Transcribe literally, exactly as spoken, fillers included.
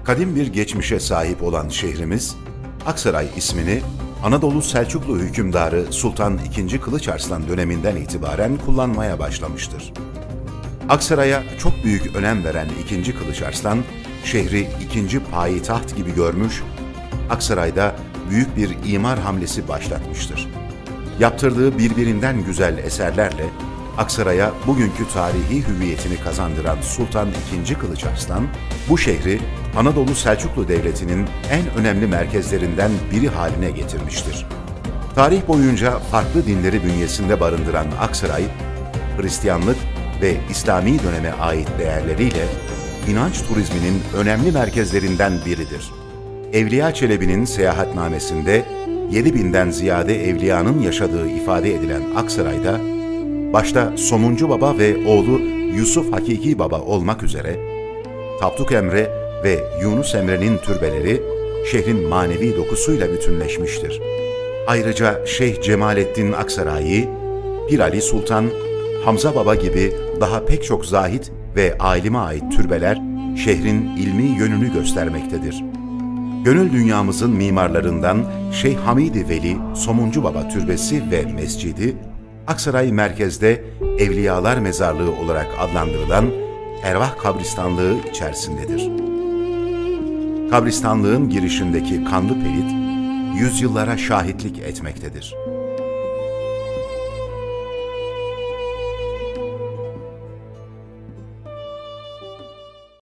Kadim bir geçmişe sahip olan şehrimiz, Aksaray ismini Anadolu Selçuklu hükümdarı Sultan ikinci. Kılıç Arslan döneminden itibaren kullanmaya başlamıştır. Aksaray'a çok büyük önem veren ikinci. Kılıç Arslan, şehri ikinci payitaht gibi görmüş, Aksaray'da büyük bir imar hamlesi başlatmıştır. Yaptırdığı birbirinden güzel eserlerle Aksaray'a bugünkü tarihi hüviyetini kazandıran Sultan ikinci. Kılıç Arslan, bu şehri Anadolu Selçuklu Devleti'nin en önemli merkezlerinden biri haline getirmiştir. Tarih boyunca farklı dinleri bünyesinde barındıran Aksaray, Hristiyanlık ve İslami döneme ait değerleriyle inanç turizminin önemli merkezlerinden biridir. Evliya Çelebi'nin seyahatnamesinde yedi binden ziyade evliyanın yaşadığı ifade edilen Aksaray'da, başta Somuncu Baba ve oğlu Yusuf Hakiki Baba olmak üzere, Tapduk Emre ve Yunus Emre'nin türbeleri şehrin manevi dokusuyla bütünleşmiştir. Ayrıca Şeyh Cemalettin Aksarayî, Pir Ali Sultan, Hamza Baba gibi daha pek çok zahit ve alime ait türbeler şehrin ilmi yönünü göstermektedir. Gönül dünyamızın mimarlarından Şeyh Hamid-i Veli Somuncu Baba Türbesi ve Mescidi, Aksaray merkezde Evliyalar Mezarlığı olarak adlandırılan Ervah Kabristanlığı içerisindedir. Kabristanlığın girişindeki kanlı pelit, yüzyıllara şahitlik etmektedir.